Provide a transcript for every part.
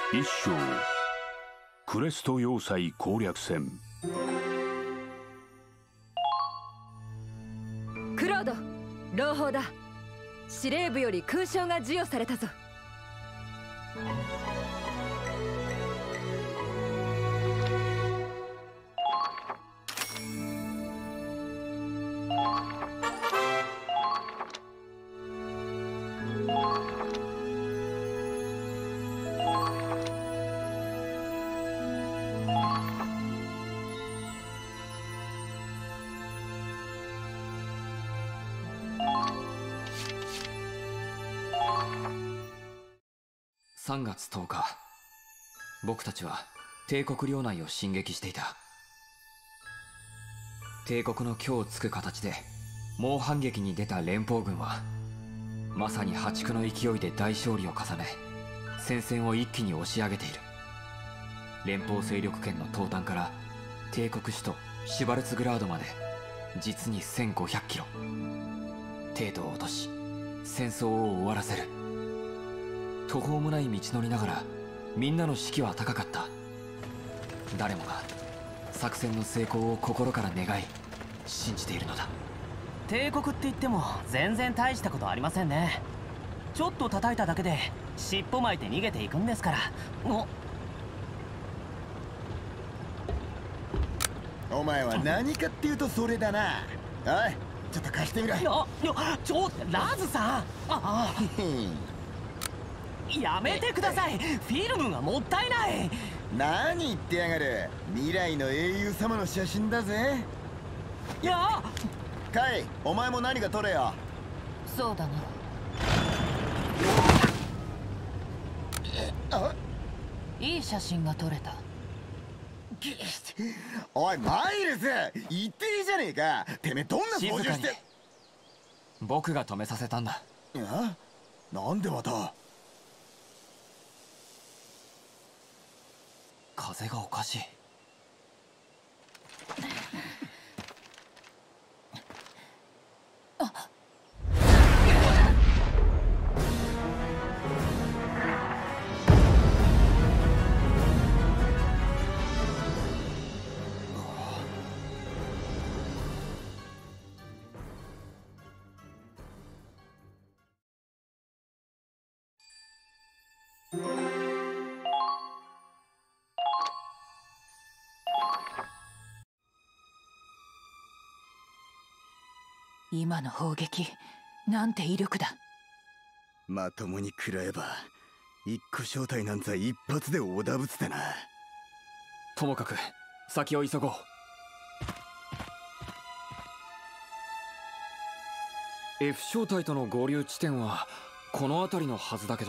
一章クレスト要塞攻略戦。 クロード、朗報だ。司令部より勲章が授与されたぞ。 3月10日、僕たちは帝国領内を進撃していた。帝国の虚をつく形で猛反撃に出た連邦軍はまさに破竹の勢いで大勝利を重ね、戦線を一気に押し上げている。連邦勢力圏の東端から帝国首都シュバルツグラードまで実に1500キロ程度を落とし、戦争を終わらせる。途方もない道のりながらみんなの士気は高かった。誰もが作戦の成功を心から願い信じているのだ。 帝国って言っても全然大したことありませんね。ちょっと叩いただけで尻尾巻いて逃げていくんですから。 お前は何かっていうとそれだな。おい、ちょっと貸してみろ。 ラズさん、やめてください。フィルムがもったいない。 何言ってやがる。未来の英雄様の写真だぜ。 いや、 カイ、お前も何か撮れよ。 そうだな。いい写真が撮れた。 おいマイルス、言っていいじゃねえか。てめえどんな操縦して。 僕が止めさせたんだ。 なんでまた。 風がおかしい。 今の砲撃、なんて威力だ。 まともに食らえば一個正体なんざ一発でおだぶつだな。 ともかく先を急ごう。F 小隊との合流地点はこの辺りのはずだけど。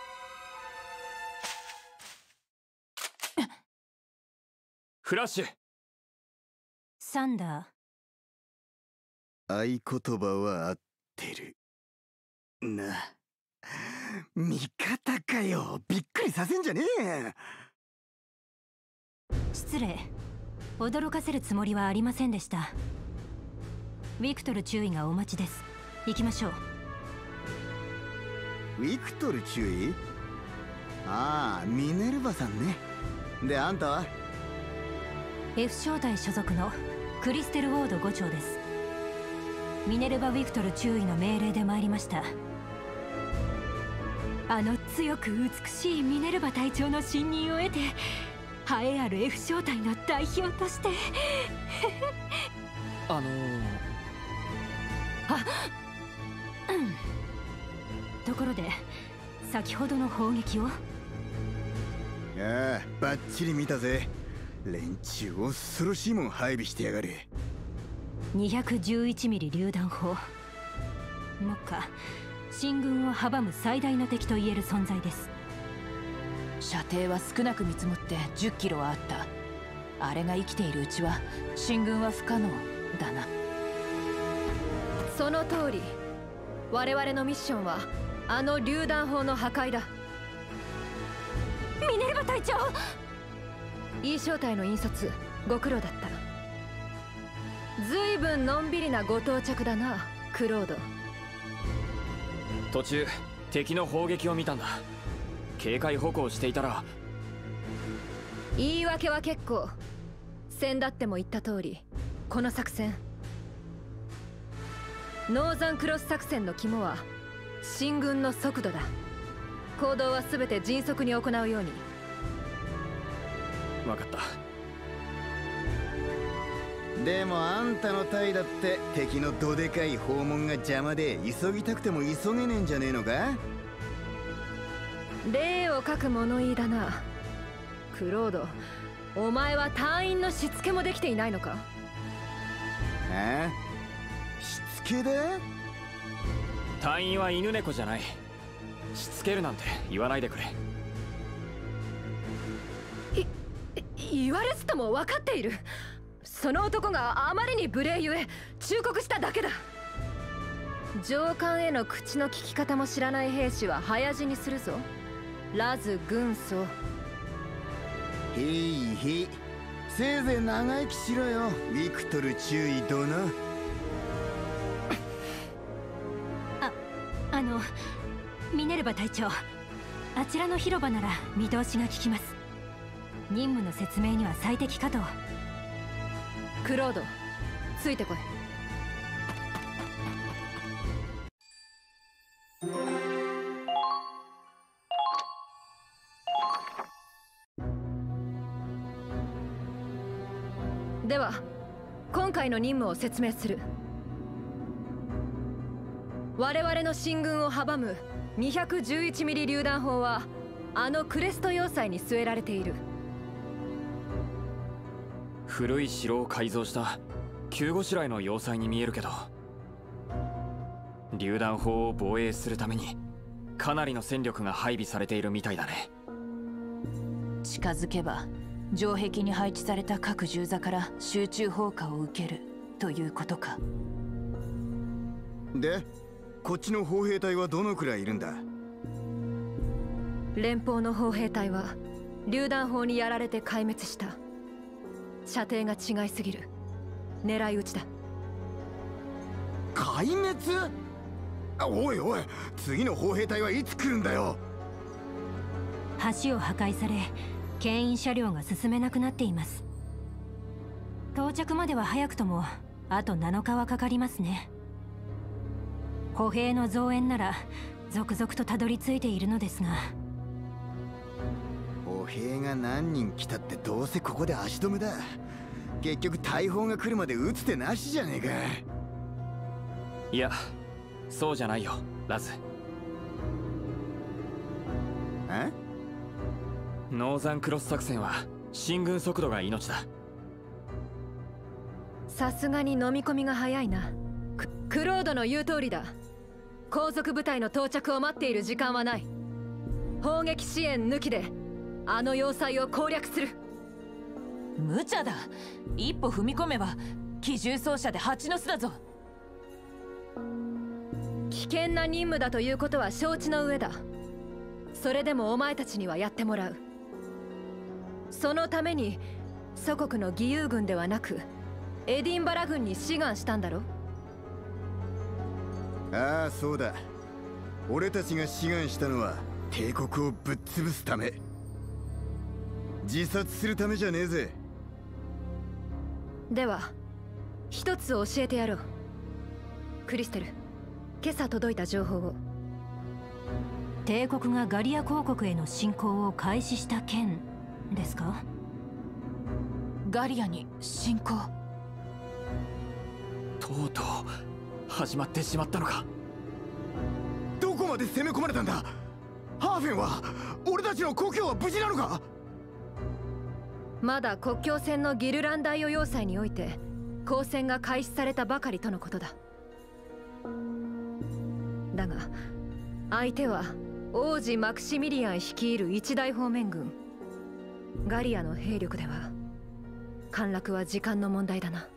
フラッシュ。 サンダー。 合言葉は合ってるな。味方かよ。びっくりさせんじゃねえ。 失礼。驚かせるつもりはありませんでした。ウィクトル中尉がお待ちです。行きましょう。 ウィクトル中尉？ああ、ミネルヴァさんね。で、あんたは？ F 小隊所属のクリステル・ウォード5長です。ミネルヴァ・ウィクトル中尉の命令で参りました。あの強く美しいミネルヴァ隊長の信任を得て、栄えある F 小隊の代表としてところで先ほどの砲撃を。 ああ、バッチリ見たぜ。連中恐ろしいもん配備してやがる。 211ミリ榴弾砲。目下進軍を阻む最大の敵と言える存在です。 射程は少なく見積もって10キロはあった。あれが生きているうちは進軍は不可能だな。その通り。我々のミッションはあの榴弾砲の破壊だ。 ミネルヴァ隊長。 E 小隊の引率ご苦労だった。ずいぶんのんびりなご到着だな、クロード。 途中敵の砲撃を見たんだ。警戒歩行していたら言い訳は結構。先だっても言った通り、この作戦、ノーザンクロス作戦の肝は進軍の速度だ。行動は全て迅速に行うように。 分かった。 でもあんたの隊だって敵のどでかい訪問が邪魔で急ぎたくても急げねえんじゃねえのか。 例を書く物言いだな。クロード、お前は隊員のしつけもできていないのか。 ああ、しつけだ。 隊員は犬猫じゃない。しつけるなんて言わないでくれ。 言われつとも分かっている。その男があまりに無礼ゆえ忠告しただけだ。上官への口の利き方も知らない兵士は早死にするぞ。ラズ軍曹。 へいへい、せいぜい長生きしろよ、ビクトル中尉殿。 ミネルヴァ隊長、あちらの広場なら見通しが利きます。任務の説明には最適かと。 クロード、ついてこい。では今回の任務を説明する。我々の進軍を阻む211ミリ榴弾砲はあのクレスト要塞に据えられている。 古い城を改造した急ごしらえの要塞に見えるけど、榴弾砲を防衛するためにかなりの戦力が配備されているみたいだね。 近づけば城壁に配置された各銃座から集中砲火を受けるということか。 で、こっちの砲兵隊はどのくらいいるんだ。 連邦の砲兵隊は榴弾砲にやられて壊滅した。射程が違いすぎる。狙い撃ちだ。 壊滅？おいおい、次の砲兵隊はいつ来るんだよ。 橋を破壊され牽引車両が進めなくなっています。到着までは早くともあと7日はかかりますね。歩兵の増援なら続々とたどり着いているのですが。 歩兵が何人来たってどうせここで足止めだ。結局大砲が来るまで撃つ手なしじゃねえか。 いや、そうじゃないよラズ。 え？ ノーザンクロス作戦は進軍速度が命だ。 さすがに飲み込みが早いな。クロードの言う通りだ。後続部隊の到着を待っている時間はない。砲撃支援抜きであの要塞を攻略する。無茶だ。一歩踏み込めば機銃掃射で蜂の巣だぞ。危険な任務だということは承知の上だ。それでもお前たちにはやってもらう。そのために祖国の義勇軍ではなくエディンバラ軍に志願したんだろ。 ああ、そうだ。俺たちが志願したのは帝国をぶっ潰すため。自殺するためじゃねえぜ。 では一つ教えてやろう。クリステル、今朝届いた情報を。 帝国がガリア公国への侵攻を開始した件ですか？ ガリアに侵攻？ とうとう始まってしまったのか。 どこまで攻め込まれたんだ。ハーフェンは、俺たちの故郷は無事なのか。 まだ国境線のギルランダイオ要塞において交戦が開始されたばかりとのことだ。だが相手は王子マクシミリアン率いる一大方面軍。ガリアの兵力では陥落は時間の問題だな。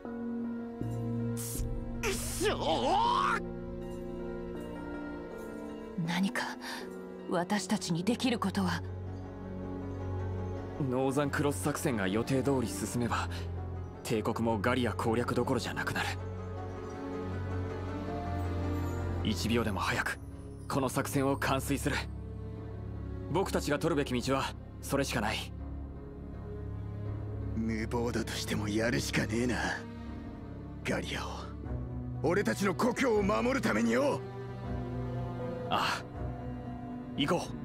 何か私たちにできることは。 ノーザンクロス作戦が予定通り進めば帝国もガリア攻略どころじゃなくなる。1秒でも早くこの作戦を完遂する。僕たちが取るべき道はそれしかない。 無謀だとしてもやるしかねえな。ガリアを、俺たちの故郷を守るためによ。 ああ、行こう。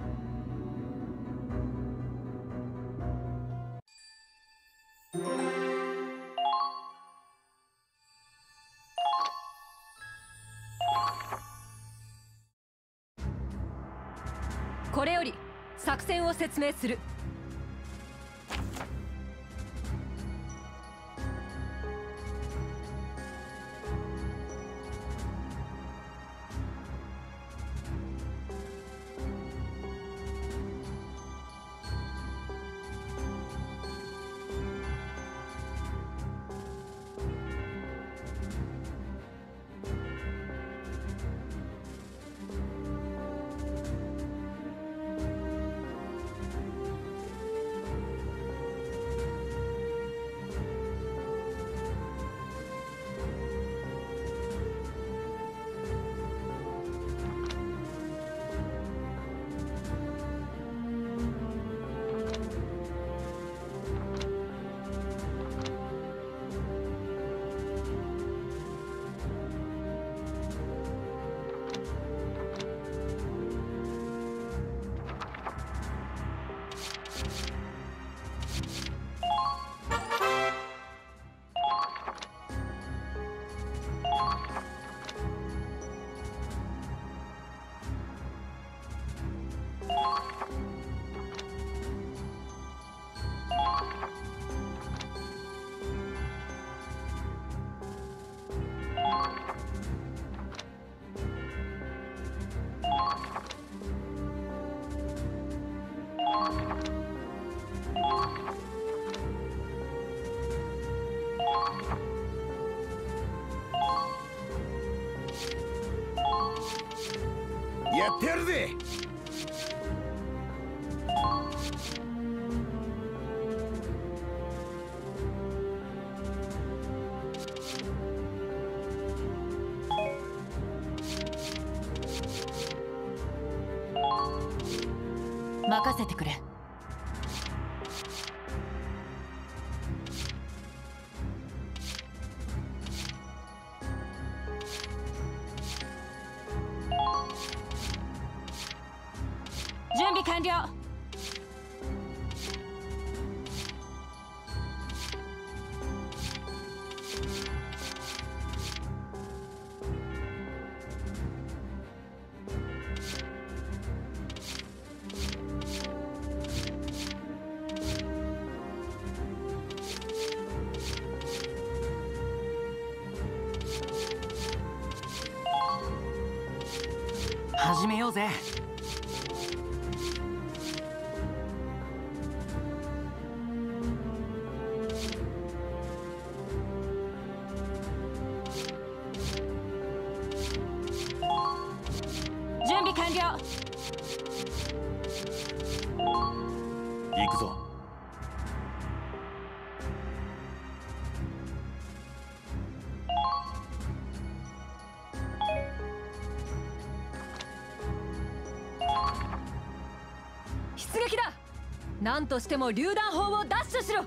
これより作戦を説明する。 やってやるぜ。 任せてくれ。準備完了。 始めようぜ。 準備完了。 行くぞ。 出撃だ。何としても榴弾砲をダッシュしろ。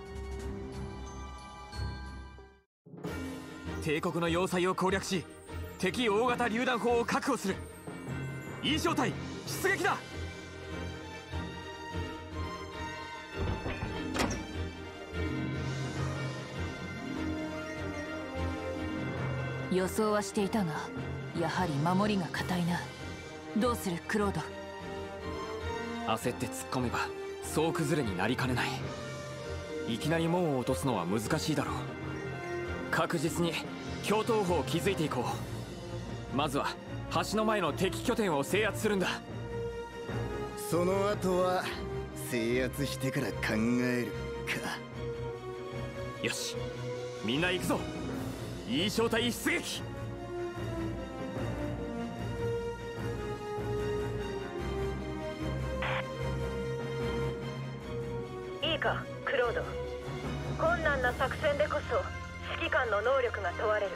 帝国の要塞を攻略し、敵大型榴弾砲を確保する。E小隊出撃だ。 予想はしていたが、やはり守りが固いな。どうするクロード。 焦って突っ込めば総崩れになりかねない。いきなり門を落とすのは難しいだろう。確実に橋頭堡を築いていこう。まずは橋の前の敵拠点を制圧するんだ。 その後は制圧してから考えるか。 よし、みんな行くぞ。E小隊出撃。 いいかクロード、困難な作戦でこそ指揮官の能力が問われる。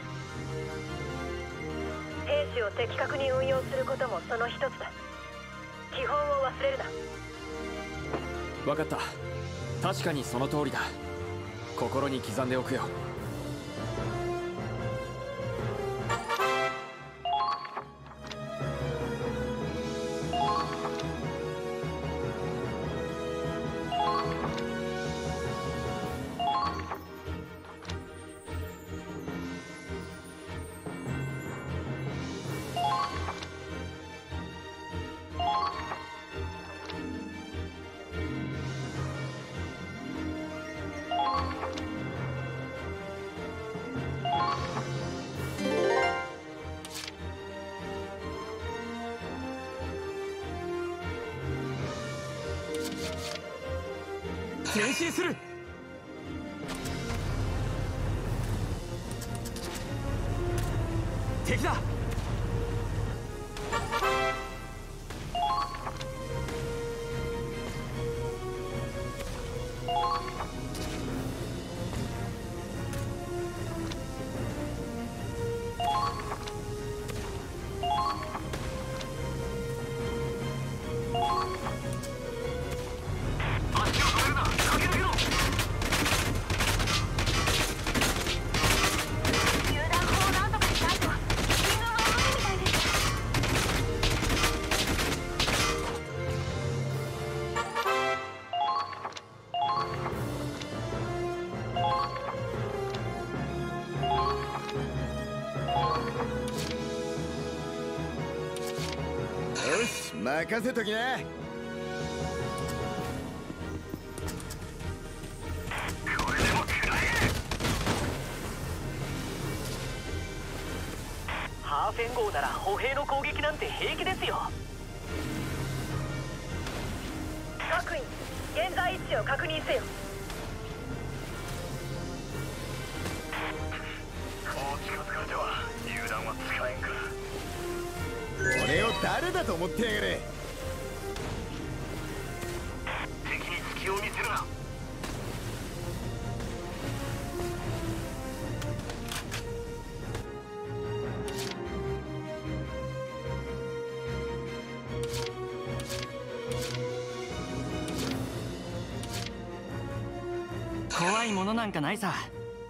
兵士を的確に運用することもその一つだ。基本を忘れるな。 分かった。確かにその通りだ。 心に刻んでおくよ。 前進する。敵だ。 よし、任せときな。 ハーフェン号なら歩兵の攻撃なんて平気ですよ。 各員、現在位置を確認せよ。 こう近づかれては油断は使えんか。 俺を誰だと思ってやがれ。 敵に隙を見せるな。 怖いものなんかないさ。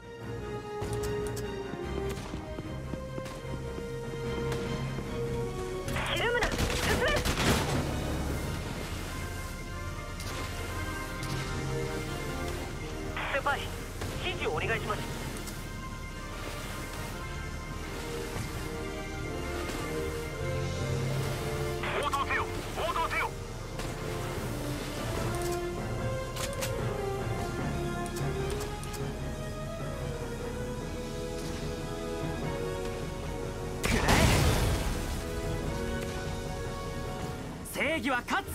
ひるむな、進め。 先輩、指示をお願いします。 応答せよ、応答せよ。 正義は勝つ。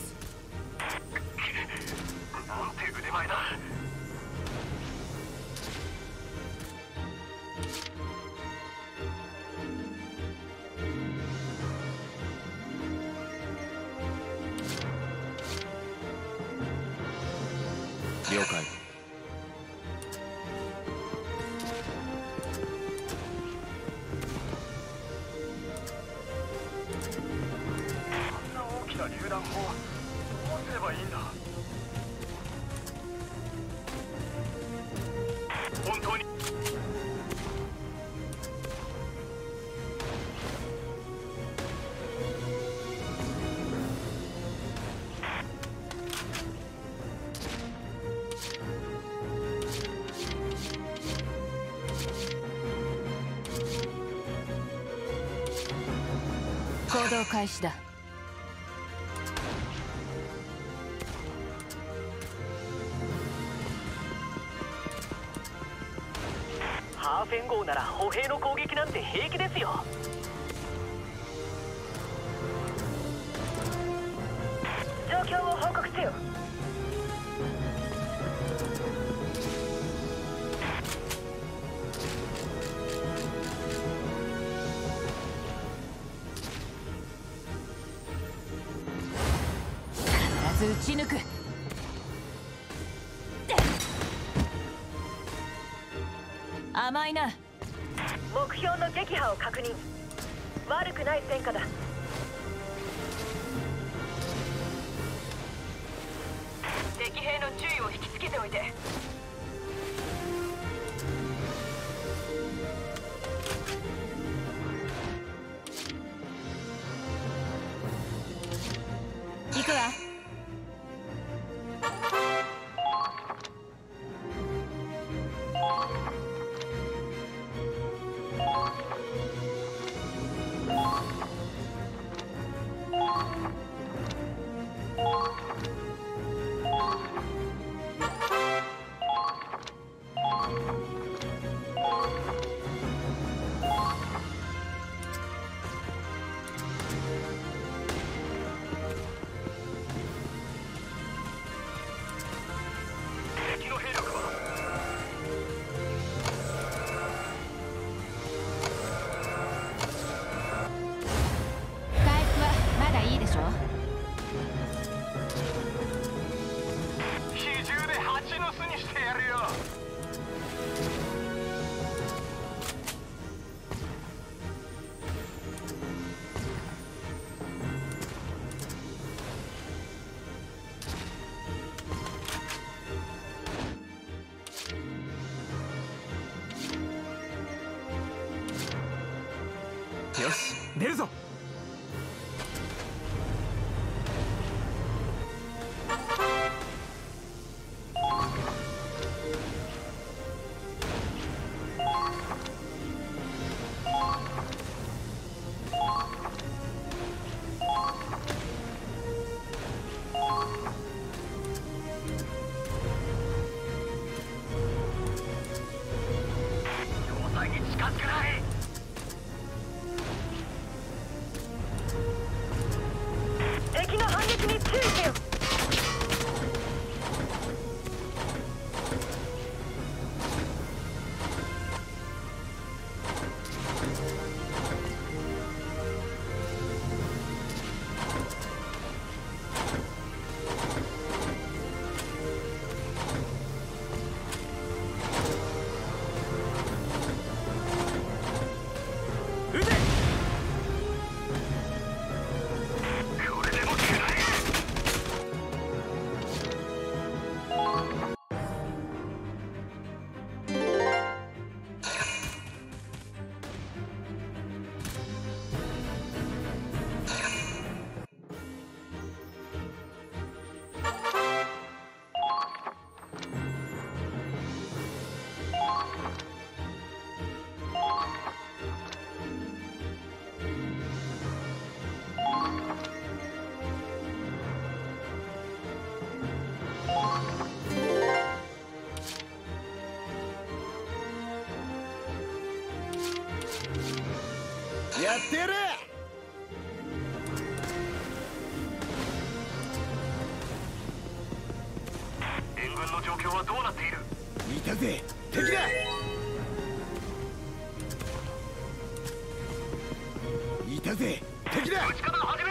なんて腕前だ。 了解。 こんな大きな榴弾砲、どうすればいいんだ。本当に行動開始だ。 ハーフェン号なら歩兵の攻撃なんて平気ですよ。 状況を報告せよ。 必ず撃ち抜く。甘いな。 目標の撃破を確認。悪くない戦果だ。敵兵の注意を引きつけておいて。 敵の兵力は回復はまだいいでしょ。 比重で蜂の巣にしてやるよ。 よし、出るぞ。 要塞に近づかない。 敵の反撃に注意せよ。 撃て。 これでも食らえ。 やってやる。 援軍の状況はどうなっている。 いたぜ、敵だ。いたぜ、敵だ。 撃ち方を始め。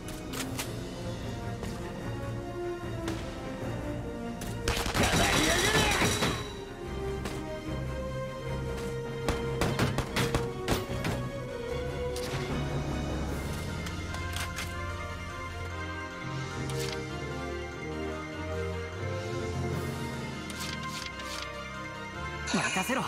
任せろ。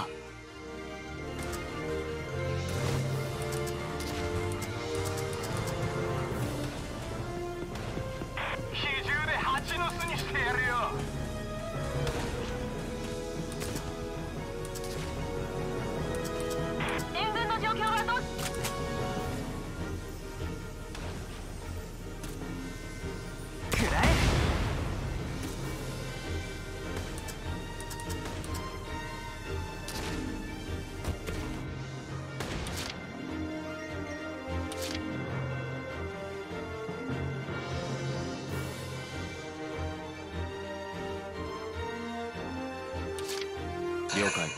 比重で蜂の巣にしてやるよ。 援軍の状況はどう。 食らえ。 了解。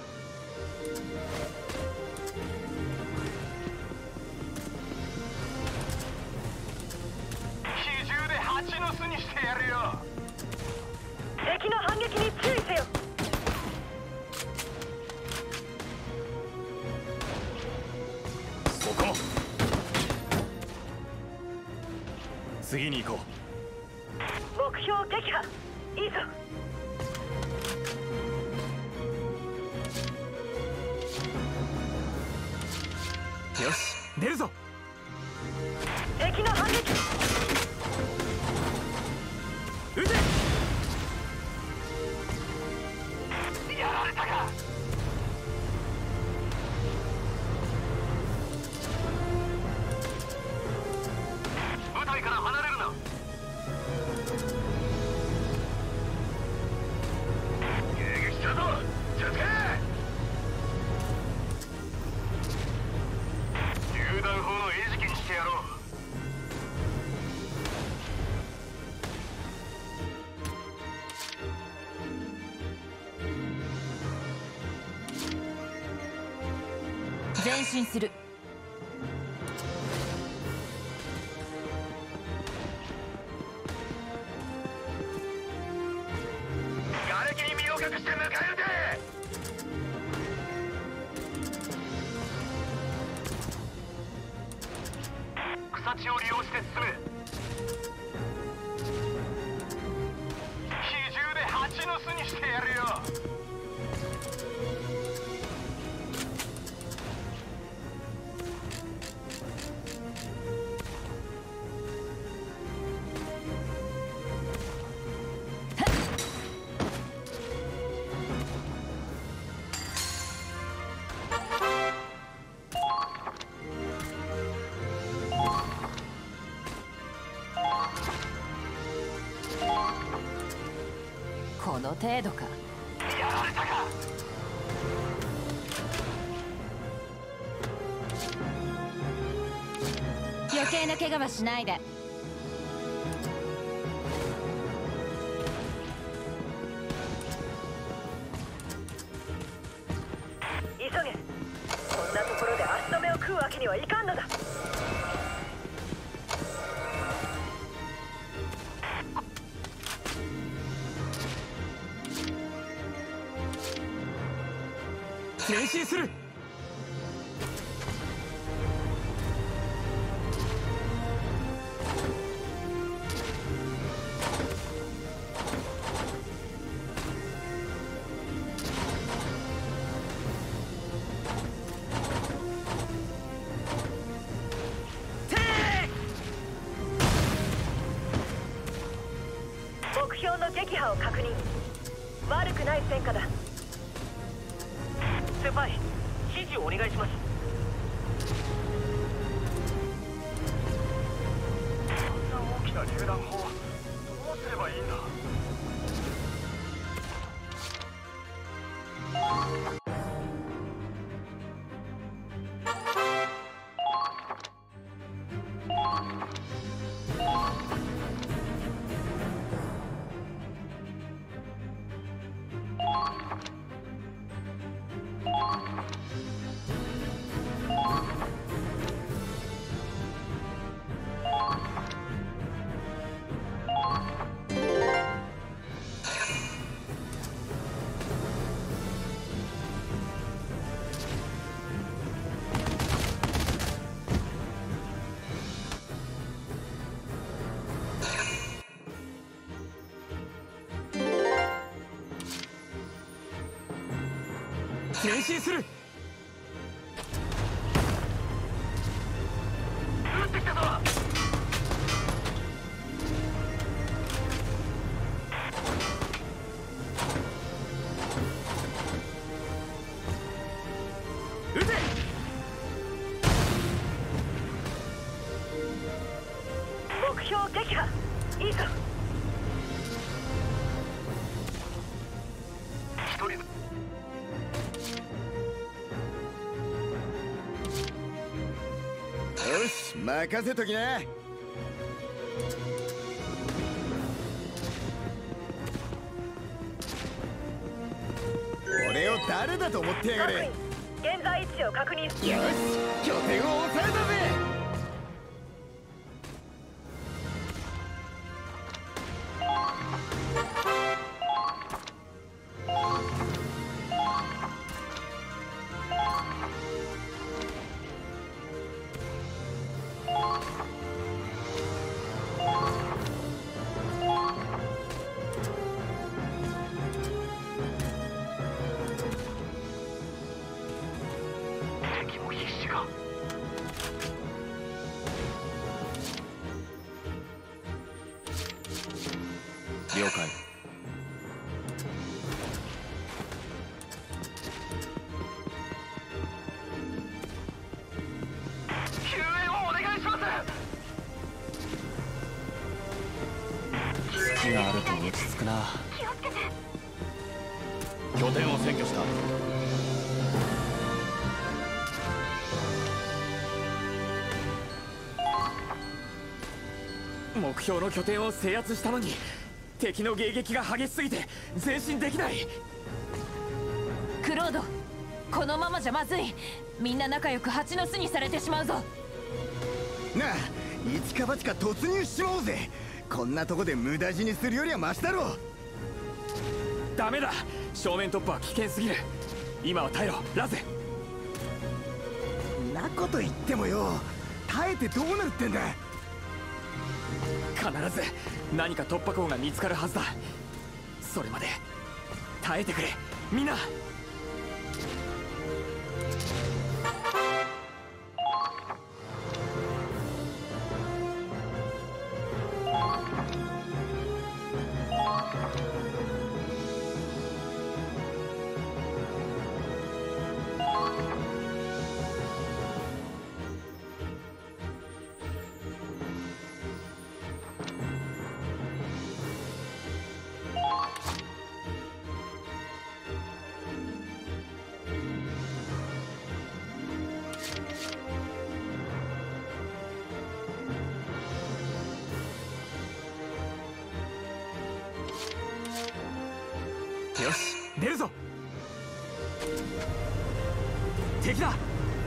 比重で蜂の巣にしてやるよ。 敵の反撃に注意せよ。 そこ。次に行こ目標撃破。いいぞ。 う。よし、出るぞ。 敵の反撃。 撃て。 やられたか。部隊から離れるな。 前進する。 瓦礫に身を隠して迎え撃て。草地を利用して進む。比重で蜂の巣にしてやるよ。 この程度か。 やられたか。 余計な怪我はしないで。 急げ。こんなところで足止めを食うわけにはいかんのだ。 前進する。 目標の撃破を確認。悪くない戦果だ。先輩、指示をお願いします。 こんな大きな榴弾砲、どうすればいいんだ。 前進する。 撃ってきたぞ。 撃て。 目標撃破。いいぞ。 一人よし、任せときな。俺を誰だと思ってやがる。 各員、現在位置を確認。 よし、拠点を押さえたぜ。 敵も必死か。 了解。 救援をお願いします。 隙があると落ち着くな。 気をつけて。 拠点を占拠した。目標の拠点を制圧したのに敵の迎撃が激しすぎて前進できない。 クロード、 このままじゃまずい。みんな仲良く蜂の巣にされてしまうぞ。 なあ、一か八か突入しちまおうぜ。こんなとこで無駄死にするよりはマシだろ。 ダメだ、正面突破は危険すぎる。今は耐えろラゼ。 んなこと言ってもよ、耐えてどうなるってんだ。 必ず何か突破口が見つかるはずだ。それまで耐えてくれみんな。よし、出るぞ。敵だ。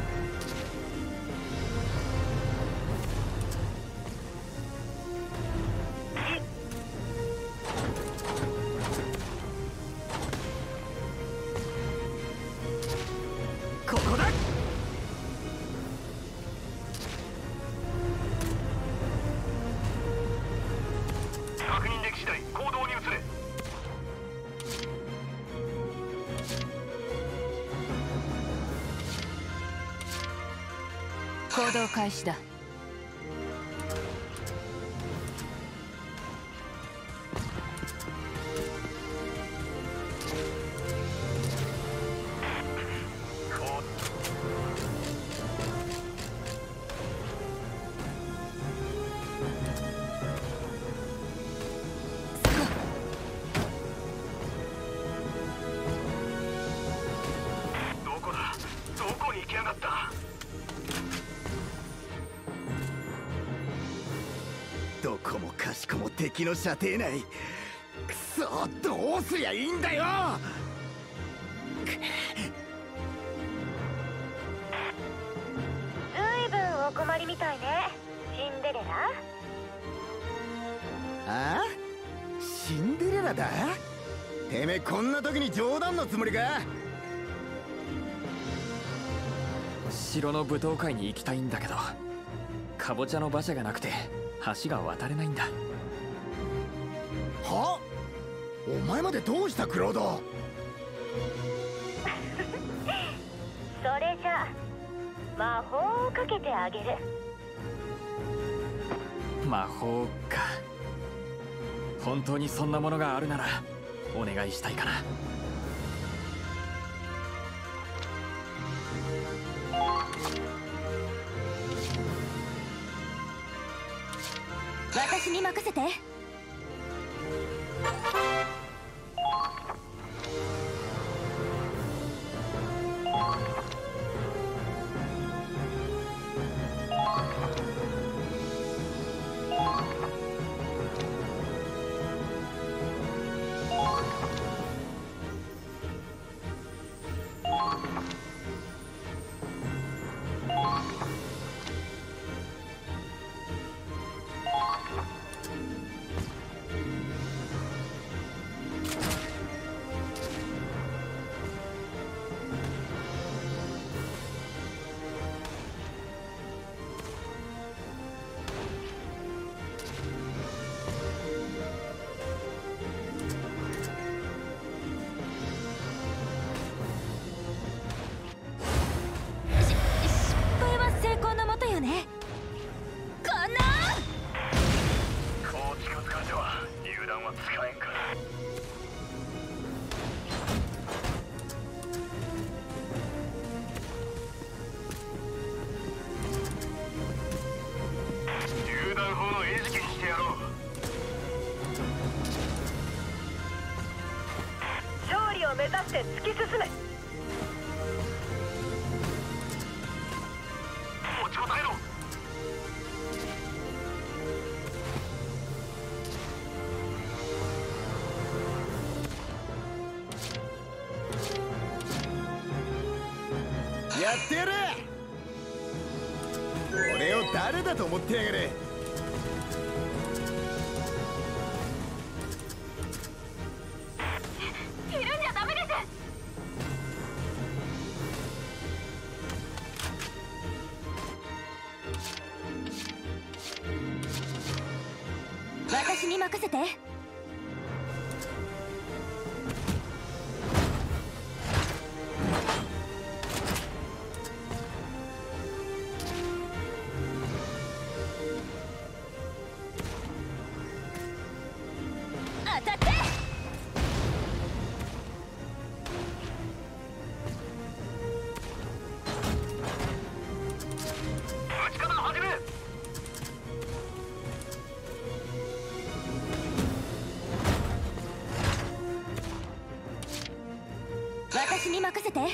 ここだ。 確認でき次第行動に移れ。 行動開始だ。 どこだ、どこに行きやがった。 どこもかしこも敵の射程内。くそ、どうすりゃいいんだよ。 ずいぶんお困りみたいね、シンデレラ。 ああ、シンデレラだ。てめえこんな時に冗談のつもりか。 城の舞踏会に行きたいんだけど、かぼちゃの馬車がなくて橋が渡れないんだ。 は？お前までどうしたクロード。 それじゃ魔法をかけてあげる。 魔法か。本当にそんなものがあるならお願いしたいかな。 私に任せて。 目指して突き進め。 持ちこたえろ。 やってやる。俺を誰だと思ってやがる。 いるんじゃダメです。私に任せて。当たって。 撃ち方始め。 私に任せて。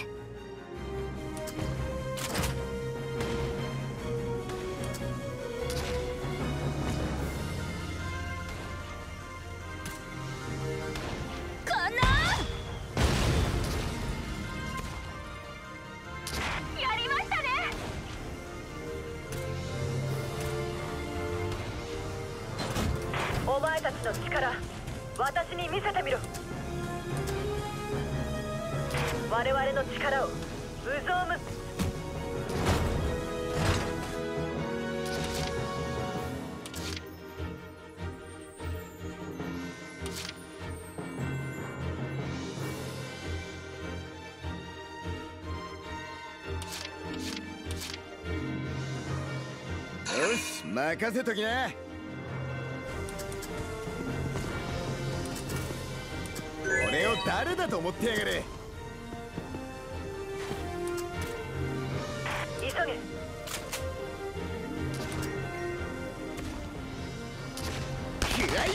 お前たちの力、私に見せてみろ。我々の力を無造無。 よし、任せときな。俺を誰だと思ってやがる。 急げ。 食らいやがれ。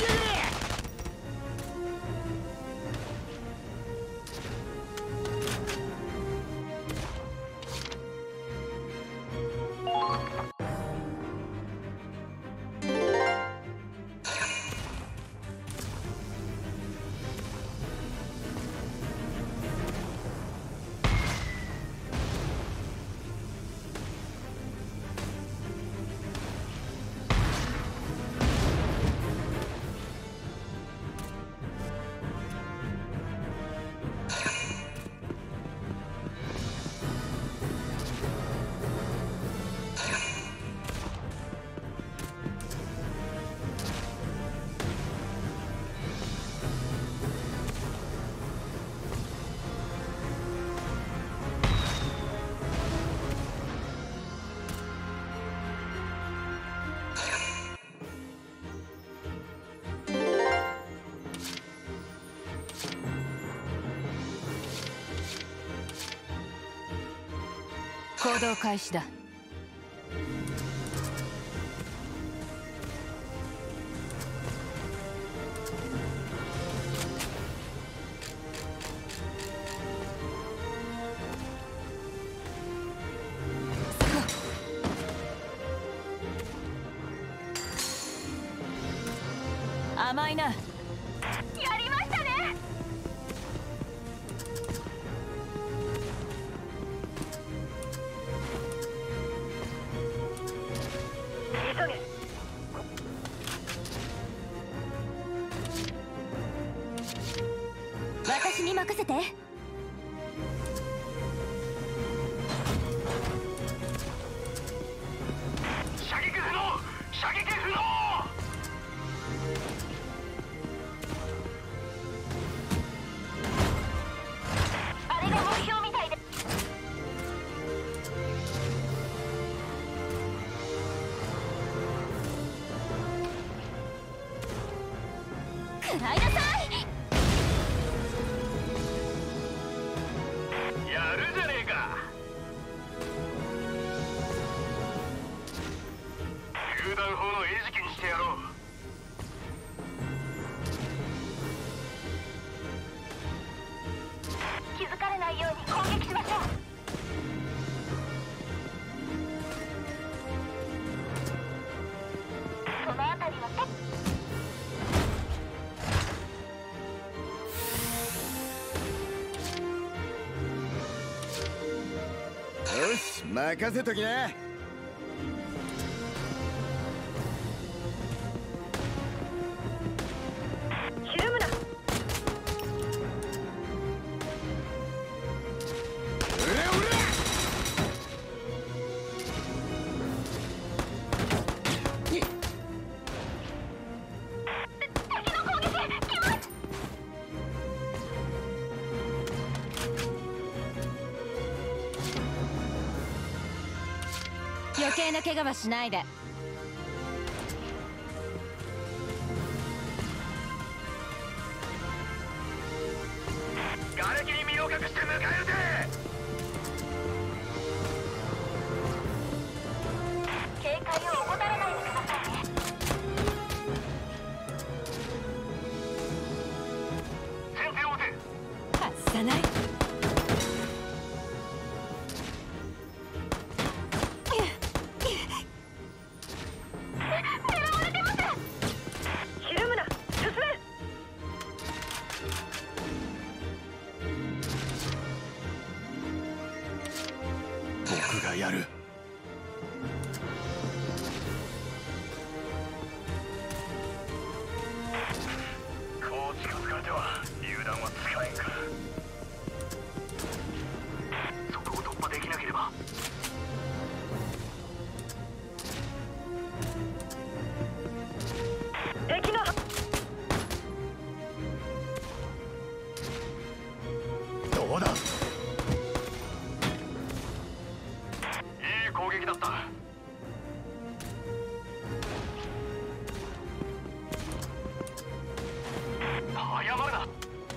行動開始だ。甘いな。やりましたね。 急げ。 私に任せて。 射撃不能。射撃不能。 あれが目標みたいで。食らいなさい。 やるじゃねえか。榴弾砲の餌食にしてやろう。 気づかれないように攻撃しましょう。そのあたりはよし任せときな。 ひるむな。 余計な怪我はしないで。 瓦礫に身を隠して迎え撃て。 警戒を怠らないでくださいね。 先手を打て。 外さない。 ひるむな。進め。 僕がやる。 こう近づかれては榴弾は使えんか。そこを突破できなければ。 敵のどうだ。 いい攻撃だった。謝るな。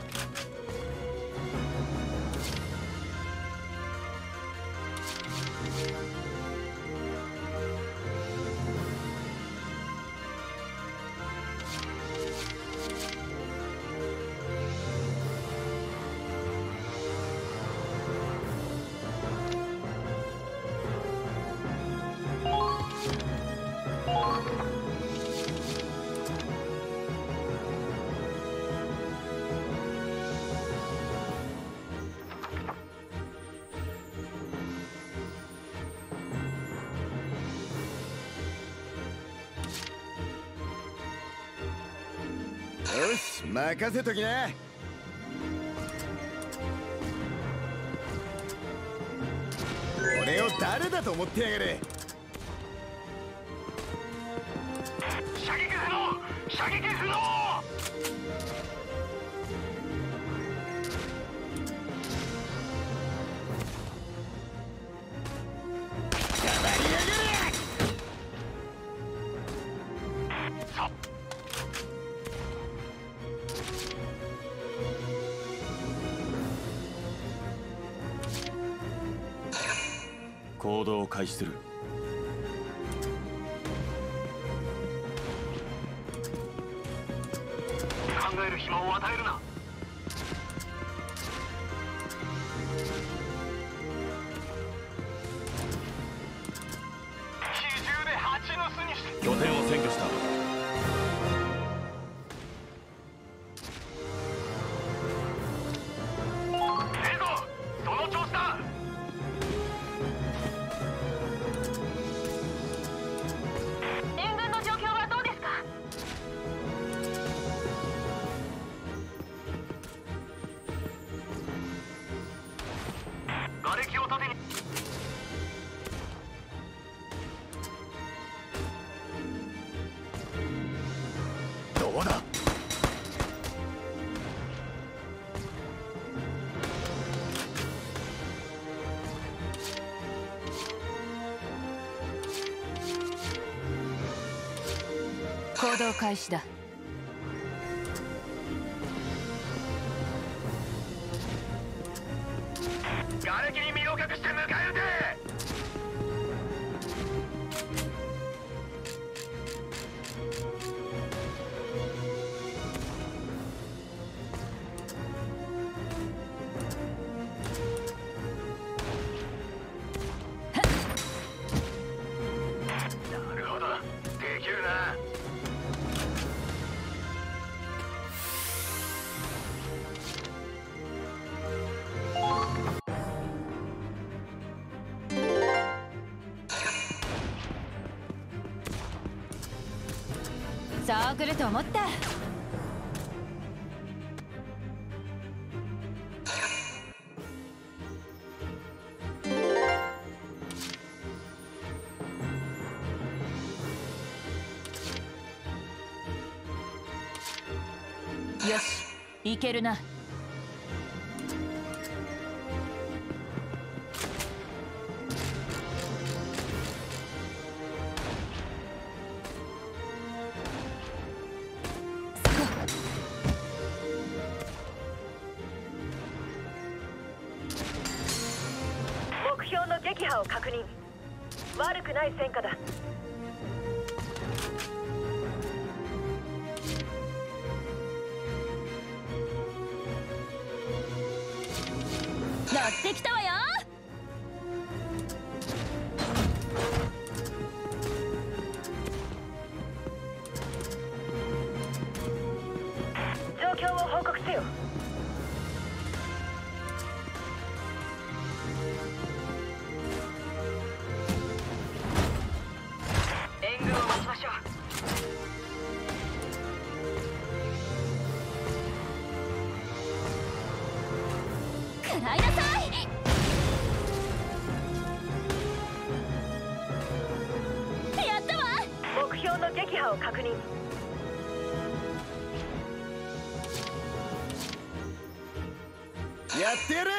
よし任せときな。俺を誰だと思ってやがる。 射撃不能。射撃不能。 行動を開始する。 考える暇を与えるな。比重で蜂の巣にして。 拠点を占拠した。 ええぞ、その調子だ。 援軍の状況はどうですか。 瓦礫を盾に。 どうだ。 行動開始だ。 瓦礫に身を隠して迎え撃て。なるほど、できるな。 そう来ると思った。よし、いけるな。 目標の撃破を確認。悪くない戦果だ。 乗ってきたわよ。 状況を報告せよ。援軍を待ちましょう。 食らいなさい。やったわ。 目標の撃破を確認。 やってやる。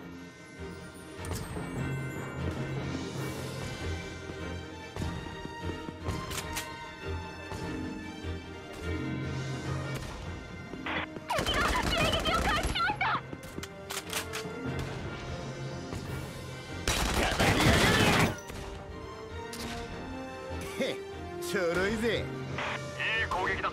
へ、ちょろいぜ。 いい攻撃だった。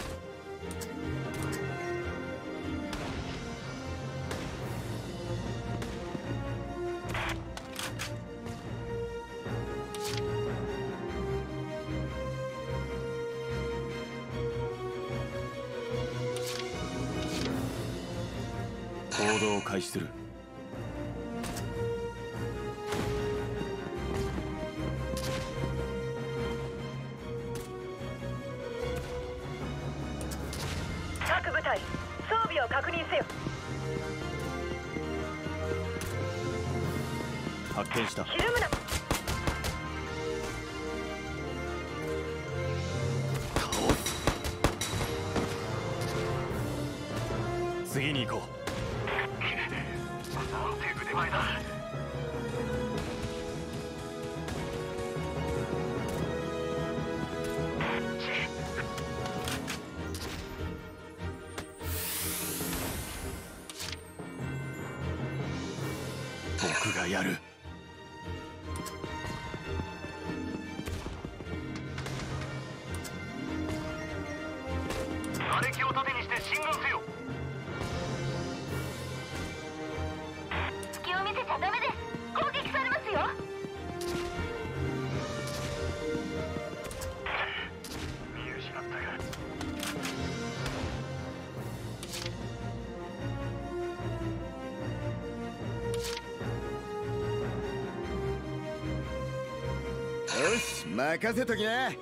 行動を開始する。 各部隊、装備を確認せよ。 発見した。 ひるむな。 次に行こう。 なんて腕前だ。 僕がやる。 瓦礫を盾にして進軍せよ。 隙を見せちゃダメです。攻撃されますよ。 見失ったが。 よし、任せときな。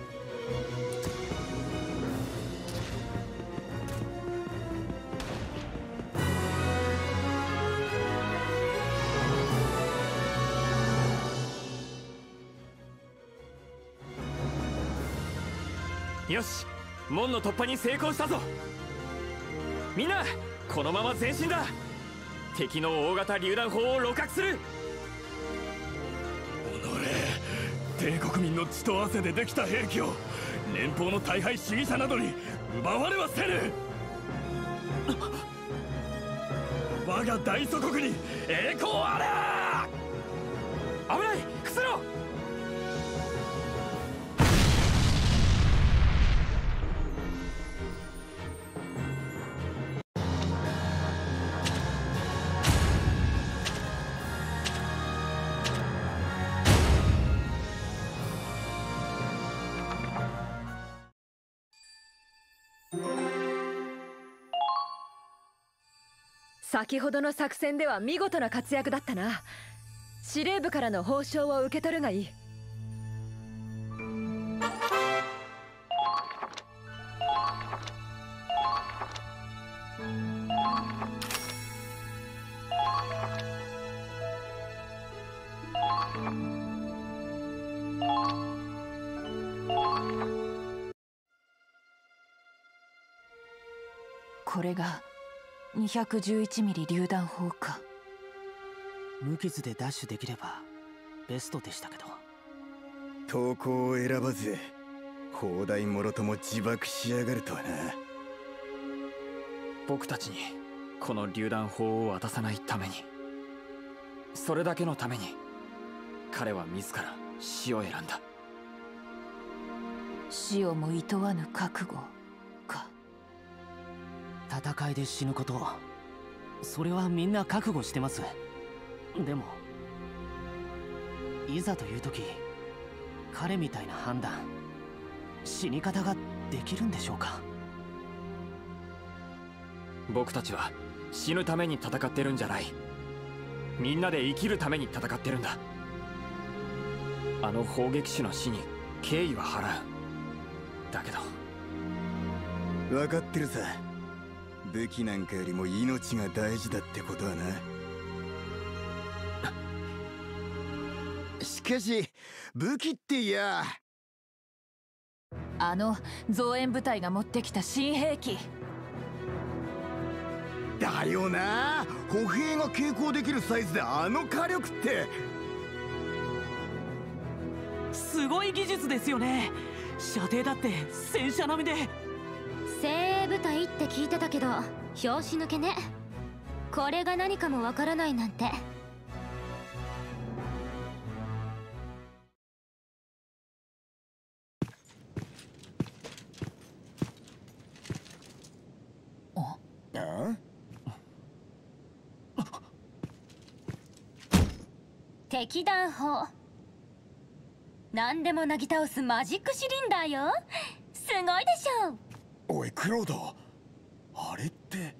よし、門の突破に成功したぞ。みんなこのまま前進だ。敵の大型榴弾砲を鹵獲する。己、帝国民の血と汗でできた兵器を連邦の大敗主義者などに奪われはせぬ。我が大祖国に栄光あれ。危ない、伏せろ。 先ほどの作戦では見事な活躍だったな。司令部からの報奨を受け取るがいい。 これが211ミリ榴弾砲か。 無傷でダッシュできればベストでしたけど。 投稿を選ばず砲台もろとも自爆しやがるとはな。 僕たちにこの榴弾砲を渡さないために、それだけのために彼は自ら死を選んだ。 死をも厭わぬ覚悟か。 戦いで死ぬこと、それはみんな覚悟してます。でもいざという時、彼みたいな判断、死に方ができるんでしょうか。 僕たちは死ぬために戦ってるんじゃない。みんなで生きるために戦ってるんだ。あの砲撃手の死に敬意は払う。だけど分かってるさ。武器なんかよりも命が大事だってことはな。しかし武器っていや、 あの増援部隊が持ってきた新兵器だよな。歩兵が携行できるサイズであの火力ってすごい技術ですよね。射程だって戦車並みで。 精鋭部隊って聞いてたけど拍子抜けね。これが何かもわからないなんて。敵弾砲、何でもなぎ倒すマジックシリンダーよ。すごいでしょ。 おいクロード、あれって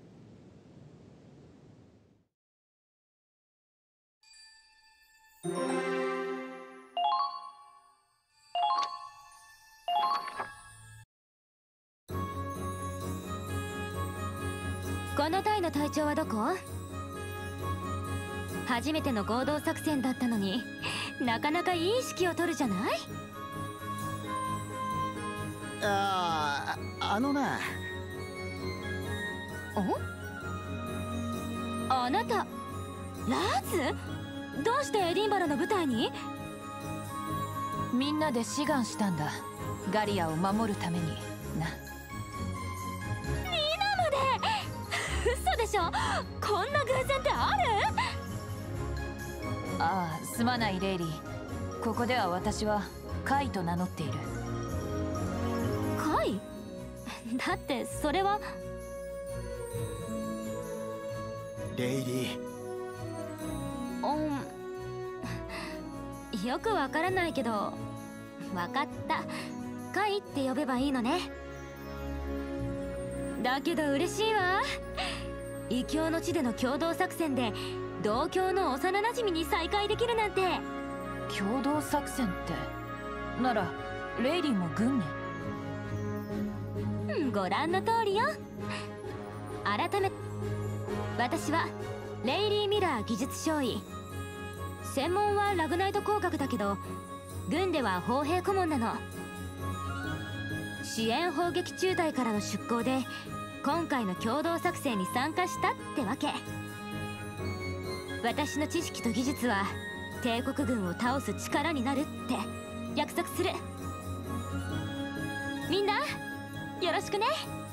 この隊の隊長はどこ？初めての合同作戦だったのになかなかいい指揮を取るじゃない？ あのな。 あなたラズ？どうしてエディンバラの部隊に？ みんなで志願したんだ。ガリアを守るためにな。 リナまで嘘でしょ。こんな偶然ってある？ ああ、すまないレイリー。ここでは私はカイと名乗っている。 カイ？だってそれは。 レイリー、よくわからないけどわかった。カイって呼べばいいのね。だけど嬉しいわ。異教の地での共同作戦で同郷の幼なじみに再会できるなんて。 共同作戦ってならレイリーも軍に？ ご覧の通りよ。改め私はレイリー・ミラー技術少尉。専門はラグナイト工学だけど軍では砲兵顧問なの。支援砲撃中隊からの出向で今回の共同作戦に参加したってわけ。私の知識と技術は帝国軍を倒す力になるって約束する。みんなよろしくね。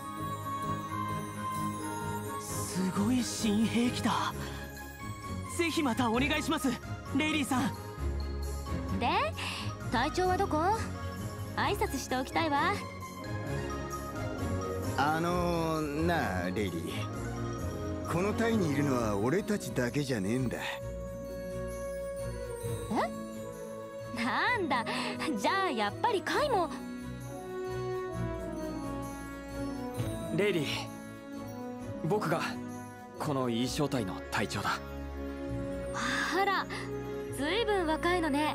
すごい新兵器だ。ぜひまたお願いします、レイリーさん。 で隊長はどこ？挨拶しておきたいわ。 なあレイリー、この隊にいるのは俺たちだけじゃねえんだ。 え？なんだ、じゃあやっぱりカイも。 レイリー、僕がこの E 小隊の隊長だ。 あら、ずいぶん若いのね。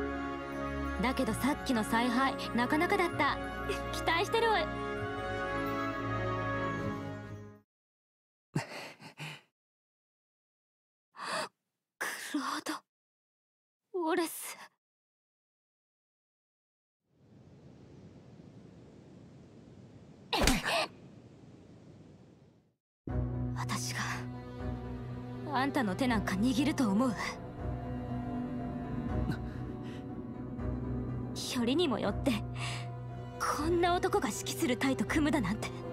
だけどさっきの采配なかなかだった。期待してるわ。 ロード・ウォレス。私があんたの手なんか握ると思う？よりにもよってこんな男が指揮する隊と組むだなんて。